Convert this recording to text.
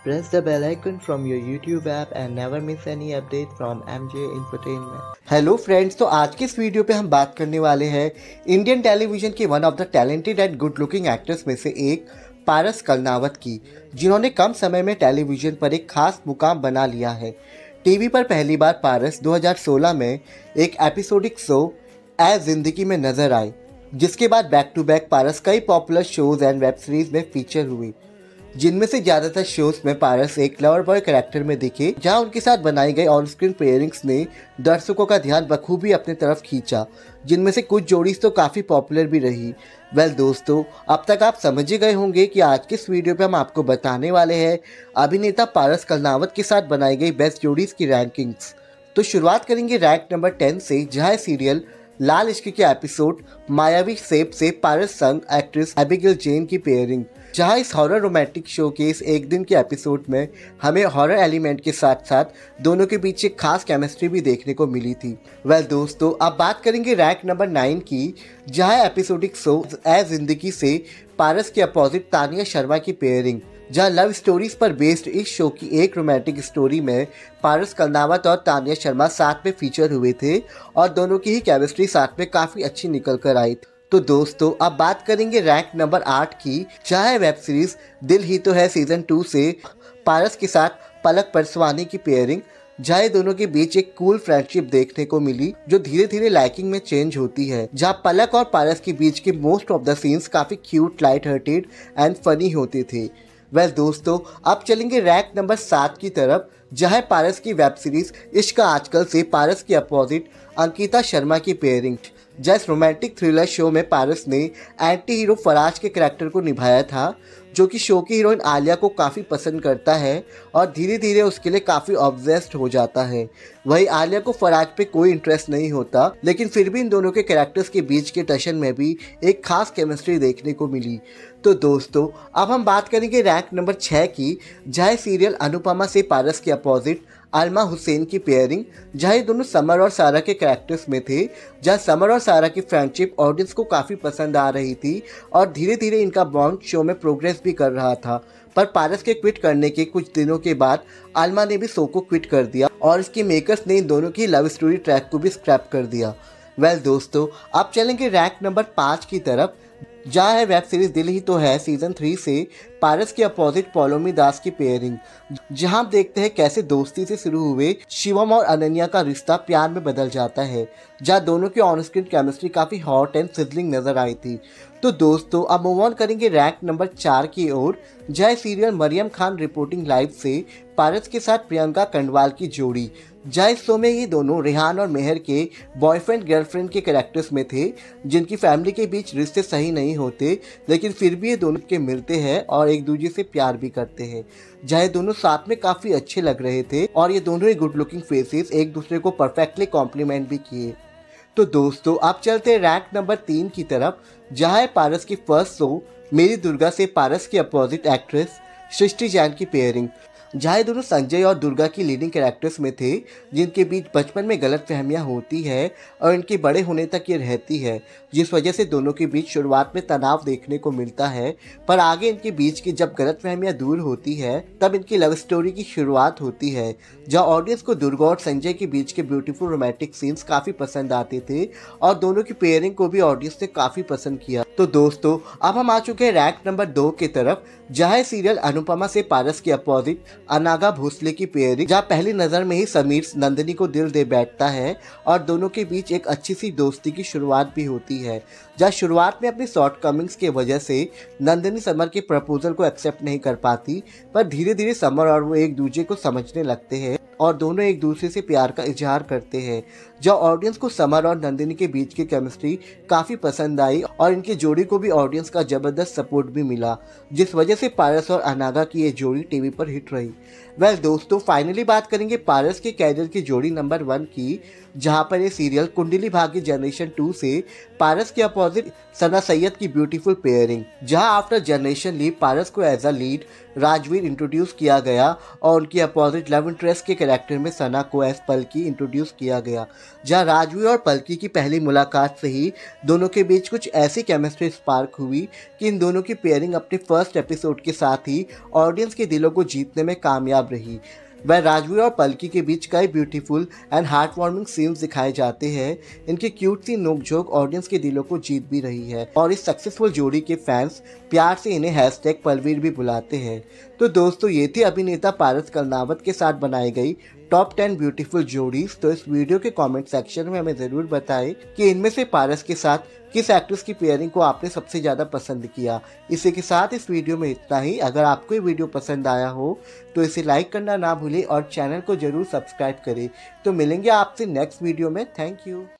Press the bell icon from your YouTube app and never miss any update from MJ Entertainment. Hello friends, तो आज के इस video पे हम बात करने वाले हैं इंडियन टेलीविजन के one of the talented and good looking actors में से एक पारस कलनावत की, जिन्होंने कम समय में टेलीविजन पर एक खास मुकाम बना लिया है। टीवी पर पहली बार पारस 2016 में एक एपिसोडिक शो ए जिंदगी में नजर आए, जिसके बाद बैक टू बैक पारस कई popular shows and web series में फीचर हुई, जिनमें से ज़्यादातर शोज में पारस एक लवर बॉय कैरेक्टर में दिखे, जहां उनके साथ बनाई गई ऑन स्क्रीन पेयरिंग्स ने दर्शकों का ध्यान बखूबी अपने तरफ खींचा, जिनमें से कुछ जोड़ीज तो काफ़ी पॉपुलर भी रही। वेल दोस्तों, अब तक आप समझ ही गए होंगे कि आज के इस वीडियो पे हम आपको बताने वाले हैं अभिनेता पारस कलनावत के साथ बनाई गई बेस्ट जोड़ीज की रैंकिंग्स। तो शुरुआत करेंगे रैंक नंबर 10 से, जहाँ सीरियल लाल इश्क के एपिसोड मायावी सेब से पारस संग एक्ट्रेस एबिगेल जेन की पेयरिंग, जहां इस हॉरर रोमांटिक शो के इस एक दिन के एपिसोड में हमें हॉरर एलिमेंट के साथ साथ दोनों के बीच एक खास केमिस्ट्री भी देखने को मिली थी। वेल दोस्तों, अब बात करेंगे रैंक नंबर 9 की, जहां एपिसोडिक शो ए जिंदगी से पारस के अपोजिट तानिया शर्मा की पेयरिंग, जहां लव स्टोरीज पर बेस्ड इस शो की एक रोमांटिक स्टोरी में पारस कलनावत और तानिया शर्मा साथ में फीचर हुए थे और दोनों की ही केमिस्ट्री साथ में काफ़ी अच्छी निकल कर आई। तो दोस्तों, अब बात करेंगे रैंक नंबर 8 की, जहां वेब सीरीज दिल ही तो है सीजन 2 से पारस के साथ पलक परसवानी की पेयरिंग, जहाँ दोनों के बीच एक कूल फ्रेंडशिप देखने को मिली, जो धीरे धीरे लाइकिंग में चेंज होती है, जहाँ पलक और पारस के बीच के मोस्ट ऑफ द सीन्स काफ़ी cute, light hearted and funny होते थे। वेल दोस्तों, अब चलेंगे रैंक नंबर 7 की तरफ, जहां पारस की वेब सीरीज इश्क आजकल से पारस के अपोजिट अंकिता शर्मा की पेयरिंग, जहाँ रोमांटिक थ्रिलर शो में पारस ने एंटी हीरो फराज के कैरेक्टर को निभाया था, जो कि शो की हीरोइन आलिया को काफ़ी पसंद करता है और धीरे धीरे उसके लिए काफ़ी ऑब्सेस्ड हो जाता है। वही आलिया को फराज पे कोई इंटरेस्ट नहीं होता, लेकिन फिर भी इन दोनों के कैरेक्टर्स के बीच के टशन में भी एक खास केमिस्ट्री देखने को मिली। तो दोस्तों, अब हम बात करेंगे रैंक नंबर 6 की, जहाँ सीरियल अनुपमा से पारस के अपोजिट अलमा हुसैन की पेयरिंग, जहाँ दोनों समर और सारा के कैरेक्टर्स में थे, जहाँ समर और सारा की फ्रेंडशिप ऑडियंस को काफ़ी पसंद आ रही थी और धीरे धीरे इनका बॉन्ड शो में प्रोग्रेस भी कर रहा था। पर पारस के क्विट करने के कुछ दिनों के बाद अलमा ने भी शो को क्विट कर दिया और इसके मेकर्स ने इन दोनों की लव स्टोरी ट्रैक को भी स्क्रैप कर दिया। वेल दोस्तों, अब चलेंगे रैंक नंबर 5 की तरफ, जहाँ है वेब सीरीज दिल ही तो है सीजन 3 से पारस के अपोजिट पौलोमी दास की पेयरिंग, जहां आप देखते हैं कैसे दोस्ती से शुरू हुए शिवम और अनन्या का रिश्ता प्यार में बदल जाता है, जहां दोनों की ऑन स्क्रीन केमिस्ट्री काफ़ी हॉट एंड सिजलिंग नजर आई थी। तो दोस्तों, अब मूव ऑन करेंगे रैंक नंबर 4 की ओर, जहाँ serial Mariam Khan reporting live से पारस के साथ प्रियंका कंडवाल की जोड़ी, जहाँ इस शो में ये दोनों रेहान और मेहर के बॉयफ्रेंड गर्लफ्रेंड के कैरेक्टर्स में थे, जिनकी फैमिली के बीच रिश्ते सही नहीं होते, लेकिन फिर भी ये दोनों के मिलते हैं और एक दूसरे से प्यार भी करते हैं, जहाँ दोनों साथ में काफ़ी अच्छे लग रहे थे और ये दोनों ही गुड लुकिंग फेसेस एक दूसरे को परफेक्टली कॉम्प्लीमेंट भी किए। तो दोस्तों, आप चलते हैं रैंक नंबर 3 की तरफ, जहाँ है पारस की फर्स्ट शो मेरी दुर्गा से पारस के अपोजिट एक्ट्रेस सृष्टि जैन की पेयरिंग, जहाँ दोनों संजय और दुर्गा की लीडिंग कैरेक्टर्स में थे, जिनके बीच बचपन में गलतफहमियां होती है और इनके बड़े होने तक ये रहती है, जिस वजह से दोनों के बीच शुरुआत में तनाव देखने को मिलता है, पर आगे इनके बीच की जब गलतफहमियां दूर होती है तब इनकी लव स्टोरी की शुरुआत होती है, जहाँ ऑडियंस को दुर्गा और संजय के बीच के ब्यूटीफुल रोमांटिक सीन्स काफ़ी पसंद आते थे और दोनों की पेयरिंग को भी ऑडियंस ने काफ़ी पसंद किया। तो दोस्तों, अब हम आ चुके हैं रैंक नंबर 2 की तरफ, जहाँ सीरियल अनुपमा से पारस के अपोजिट अनागा भोसले की पेयरिंग, जहाँ पहली नज़र में ही समीर नंदिनी को दिल दे बैठता है और दोनों के बीच एक अच्छी सी दोस्ती की शुरुआत भी होती है, जहाँ शुरुआत में अपनी शॉर्ट कमिंग्स की वजह से नंदिनी समर के प्रपोजल को एक्सेप्ट नहीं कर पाती, पर धीरे धीरे समर और वो एक दूसरे को समझने लगते हैं और दोनों एक दूसरे से प्यार का इजहार करते हैं, जहाँ ऑडियंस को समर और नंदिनी के बीच की केमिस्ट्री काफ़ी पसंद आई और इनकी जोड़ी को भी ऑडियंस का ज़बरदस्त सपोर्ट भी मिला, जिस वजह से पारस और अनागा की ये जोड़ी टीवी पर हिट रही। वेल दोस्तों, फाइनली बात करेंगे पारस के कैरियर की जोड़ी नंबर 1 की, जहां पर ये सीरियल कुंडली भाग्य जनरेशन 2 से पारस के अपोजिट सना सैयद की ब्यूटीफुल पेयरिंग, जहां आफ्टर जनरेशन लीव पारस को as a lead Rajveer introduce किया गया और उनकी अपोजिट लव इंटरेस्ट के कैरेक्टर में सना को एज पल्की इंट्रोड्यूस किया गया, जहां राजवीर और पल्की की पहली मुलाकात से ही दोनों के बीच कुछ ऐसी केमिस्ट्री स्पार्क हुई कि इन दोनों की पेयरिंग अपने फर्स्ट एपिसोड के साथ ही ऑडियंस के दिलों को जीतने में कामयाब रही। वह राजवीर और पल्की के बीच कई beautiful and heart warming scenes दिखाए जाते हैं। इनकी क्यूट सी नोकझोंक ऑडियंस के दिलों को जीत भी रही है और इस सक्सेसफुल जोड़ी के फैंस प्यार से इन्हें हैशटैग पलवीर भी बुलाते हैं। तो दोस्तों, ये थी अभिनेता पारस कलनावत के साथ बनाई गई टॉप 10 ब्यूटीफुल जोड़ीज। तो इस वीडियो के कमेंट सेक्शन में हमें ज़रूर बताएं कि इनमें से पारस के साथ किस एक्ट्रेस की पेयरिंग को आपने सबसे ज़्यादा पसंद किया। इसी के साथ इस वीडियो में इतना ही। अगर आपको ये वीडियो पसंद आया हो तो इसे लाइक करना ना भूलें और चैनल को ज़रूर सब्सक्राइब करें। तो मिलेंगे आपसे नेक्स्ट वीडियो में। Thank you.